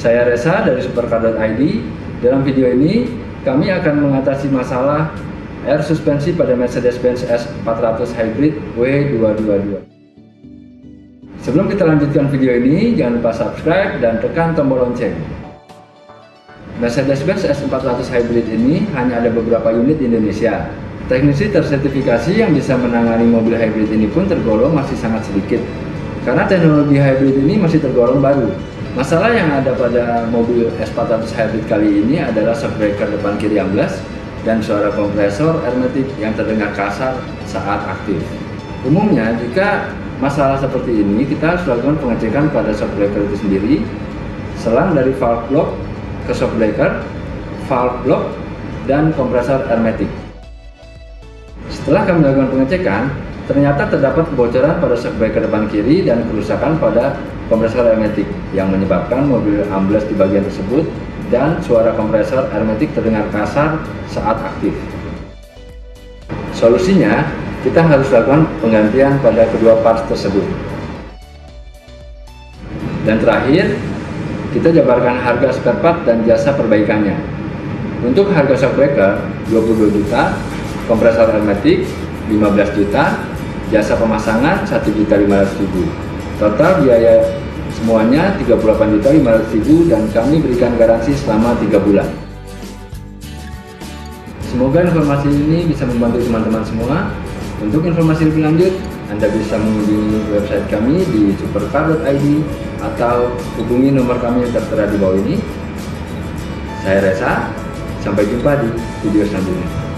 Saya Reza dari Supercar.id. Dalam video ini, kami akan mengatasi masalah air suspensi pada Mercedes-Benz S400 Hybrid W222. Sebelum kita lanjutkan video ini, jangan lupa subscribe dan tekan tombol lonceng. Mercedes-Benz S400 Hybrid ini hanya ada beberapa unit di Indonesia. Teknisi tersertifikasi yang bisa menangani mobil hybrid ini pun tergolong masih sangat sedikit, karena teknologi hybrid ini masih tergolong baru. Masalah yang ada pada mobil S400 Hybrid kali ini adalah shock breaker depan kiri amblas dan suara kompresor hermetik yang terdengar kasar saat aktif. Umumnya, jika masalah seperti ini, kita harus lakukan pengecekan pada shock breaker itu sendiri, selang dari valve block ke shock breaker, valve block, dan kompresor hermetik. Setelah kami lakukan pengecekan, ternyata terdapat kebocoran pada shock breaker depan kiri dan kerusakan pada kompresor hermetik yang menyebabkan mobil amblas di bagian tersebut dan suara kompresor hermetik terdengar kasar saat aktif. Solusinya, kita harus lakukan penggantian pada kedua parts tersebut. Dan terakhir, kita jabarkan harga spare part dan jasa perbaikannya. Untuk harga shock breaker 22 juta, kompresor hermetik 15 juta, jasa pemasangan 1.500.000. Total biaya semuanya 38.500.000 dan kami berikan garansi selama 3 bulan. Semoga informasi ini bisa membantu teman-teman semua. Untuk informasi lebih lanjut, Anda bisa mengunjungi website kami di supercar.id atau hubungi nomor kami yang tertera di bawah ini. Saya Reza, sampai jumpa di video selanjutnya.